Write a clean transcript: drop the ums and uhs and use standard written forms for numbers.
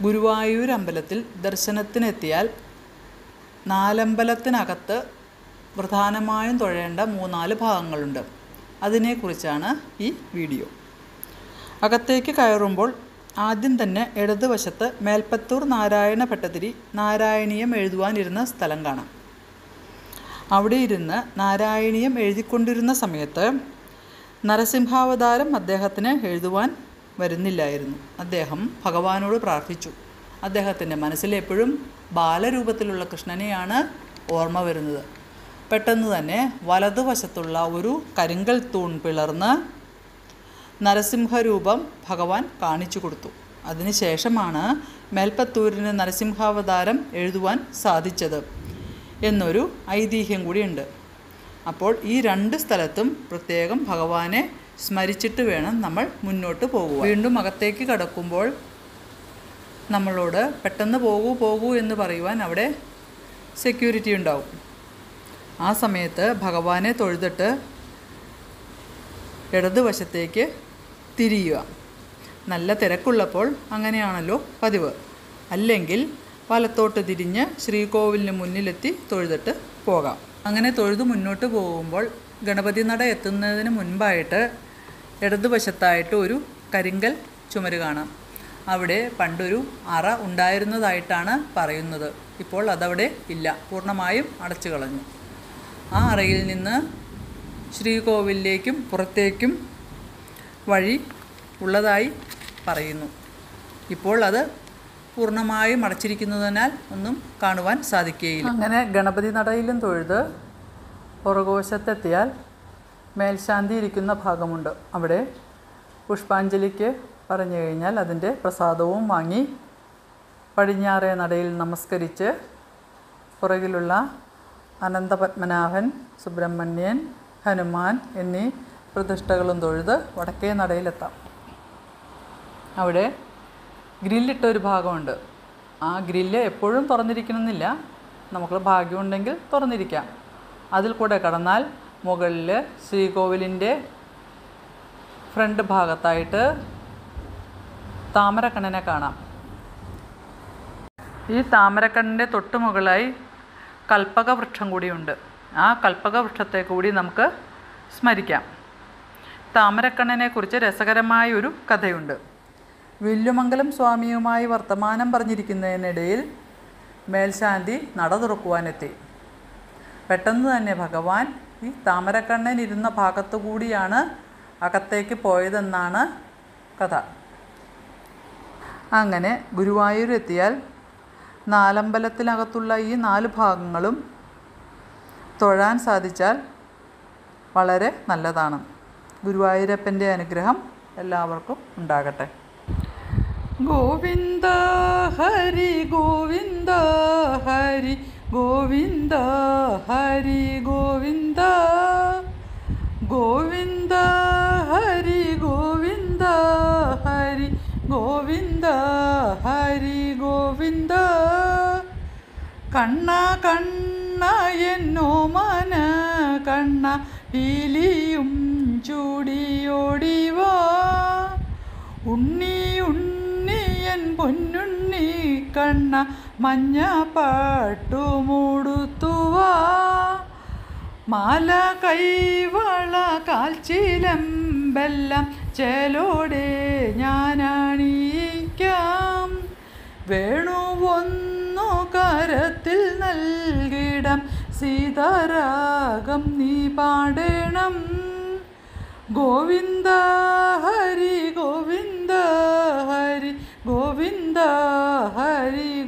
ഗുരുവായൂർ അമ്പലത്തിൽ ദർശനത്തിനെത്തിയാൽ നാലമ്പലത്തിനകത്ത് പ്രധാനമായും തൊഴേണ്ട 3-4 ഭാഗങ്ങളുണ്ട്. അതിനെക്കുറിച്ചാണ് ഈ വീഡിയോ. അകത്തേക്ക് കയറുമ്പോൾ ആദ്യം തന്നെ ഇടതുവശത്ത് മേൽപ്പത്തൂർ നാരായണ ഭട്ടതിരി നാരായണീയം എഴുതുവാനിരുന്ന സ്ഥലം കാണാം. അവിടെ ഇരുന്ന് നാരായണീയം എഴുതിക്കൊണ്ടിരുന്ന സമയത്ത് നരസിംഹാവതാരം അദ്ദേഹത്തിന് എഴുതുവാൻ വരുന്നില്ലായിരുന്നു. അദ്ദേഹം ഭഗവാനോട് പ്രാർത്ഥിച്ചു. അദ്ദേഹത്തിൻ്റെ മനസ്സിൽ എപ്പോഴും ബാലരൂപത്തിലുള്ള കൃഷ്ണനെയാണ് ഓർമ്മ വരുന്നത്. പെട്ടെന്ന് തന്നെ വലതുവശത്തുള്ള ഒരു കരിങ്കൽ തൂൺ പിളർന്ന് നരസിംഹരൂപം ഭഗവാൻ കാണിച്ചു കൊടുത്തു. അതിനുശേഷമാണ് മേൽപ്പത്തൂരിന് നരസിംഹാവതാരം എഴുതുവാൻ സാധിച്ചത് എന്നൊരു ഐതിഹ്യം കൂടിയുണ്ട്. അപ്പോൾ ഈ 2 സ്ഥലത്തും പ്രത്യേകം ഭഗവാനെ സ്മരിച്ചിട്ട് വേണം നമ്മൾ മുന്നോട്ട് പോകുക. വീണ്ടും അകത്തേക്ക് കടക്കുമ്പോൾ നമ്മളോട് പെട്ടെന്ന് പോകൂ എന്ന് പറയുവാൻ അവിടെ സെക്യൂരിറ്റി ഉണ്ടാവും. ആ സമയത്ത് ഭഗവാനെ തൊഴുതിട്ട് ഇടതുവശത്തേക്ക് തിരിയുക. നല്ല തിരക്കുള്ളപ്പോൾ അങ്ങനെയാണല്ലോ പതിവ്. അല്ലെങ്കിൽ വലത്തോട്ട് തിരിഞ്ഞ് ശ്രീകോവിലിന് മുന്നിലെത്തി തൊഴുതിട്ട് പോകാം. അങ്ങനെ തൊഴുത് മുന്നോട്ട് പോകുമ്പോൾ ഗണപതി നട എത്തുന്നതിന് മുൻപായിട്ട് ഇടതുവശത്തായിട്ട് ഒരു കരിങ്കൽ ചുമര് കാണാം. അവിടെ പണ്ടൊരു അറ ഉണ്ടായിരുന്നതായിട്ടാണ് പറയുന്നത്. ഇപ്പോൾ അതവിടെ ഇല്ല, പൂർണ്ണമായും അടച്ചു കളഞ്ഞു. ആ അറയിൽ നിന്ന് ശ്രീകോവിലേക്കും പുറത്തേക്കും വഴി ഉള്ളതായി പറയുന്നു. ഇപ്പോൾ അത് പൂർണ്ണമായും അടച്ചിരിക്കുന്നതിനാൽ ഒന്നും കാണുവാൻ സാധിക്കുകയില്ല. അങ്ങനെ ഗണപതി നടയിലും തൊഴുത് പുറകുവശത്തെത്തിയാൽ മേൽശാന്തി ഇരിക്കുന്ന ഭാഗമുണ്ട്. അവിടെ പുഷ്പാഞ്ജലിക്ക് പറഞ്ഞു കഴിഞ്ഞാൽ അതിൻ്റെ പ്രസാദവും വാങ്ങി പടിഞ്ഞാറേ നടയിൽ നമസ്കരിച്ച് പുറകിലുള്ള അനന്തപത്മനാഭൻ, സുബ്രഹ്മണ്യൻ, ഹനുമാൻ എന്നീ പ്രതിഷ്ഠകളും തൊഴുത് വടക്കേ നടയിലെത്താം. അവിടെ ഗ്രില്ലിട്ടൊരു ഭാഗമുണ്ട്. ആ ഗ്രില്ല് എപ്പോഴും തുറന്നിരിക്കണമെന്നില്ല, നമുക്ക് ഭാഗ്യമുണ്ടെങ്കിൽ തുറന്നിരിക്കാം. അതിൽ കൂടെ കടന്നാൽ മുകളിൽ ശ്രീകോവിലിൻ്റെ ഫ്രണ്ട് ഭാഗത്തായിട്ട് താമരക്കണ്ണനെ കാണാം. ഈ താമരക്കണ്ണിൻ്റെ തൊട്ട് മുകളിലായി കൽപ്പകവൃക്ഷം കൂടിയുണ്ട്. ആ കൽപ്പകവൃക്ഷത്തെ കൂടി നമുക്ക് സ്മരിക്കാം. താമരക്കണ്ണനെക്കുറിച്ച് രസകരമായൊരു കഥയുണ്ട്. വില്ലുമംഗലം സ്വാമിയുമായി വർത്തമാനം പറഞ്ഞിരിക്കുന്നതിനിടയിൽ മേൽശാന്തി നട തുറക്കുവാനെത്തി. പെട്ടെന്ന് തന്നെ ഭഗവാൻ ഈ താമരക്കണ്ണൻ ഇരുന്ന ഭാഗത്തു കൂടിയാണ് അകത്തേക്ക് പോയതെന്നാണ് കഥ. അങ്ങനെ ഗുരുവായൂരെത്തിയാൽ നാലമ്പലത്തിനകത്തുള്ള ഈ 4 ഭാഗങ്ങളും തൊഴാൻ സാധിച്ചാൽ വളരെ നല്ലതാണ്. ഗുരുവായൂരപ്പൻ്റെ അനുഗ്രഹം എല്ലാവർക്കും ഉണ്ടാകട്ടെ. ഗോവിന്ദ ഹരി ഗോവിന്ദ ഹരി ഗോവിന്ദ ഹരി ഗോവിന്ദ ഗോവിന്ദ ഹരി ഗോവിന്ദ ഹരി ഗോവിന്ദ ഹരി ഗോവിന്ദ. കണ്ണ കണ്ണ എന്നോമന കണ്ണ പീലിയും ചൂടിയോടിവാ, ഉണ്ണി ഉണ്ണിയൻ പൊന്നുണ്ണി കണ്ണ മഞ്ഞ പാട്ടുമൂടുത്തുവാ, മാല കൈവള കാൽച്ചിലമ്പെല്ലാം ചേലോടെ ഞാനണിയിക്കാം, വേണുവൊന്നു കരത്തിൽ നൽകിടം സീതാരാഗം നീ പാടണം. ഗോവിന്ദ ഹരി ഗോവിന്ദ ഹരി ഗോവിന്ദ ഹരി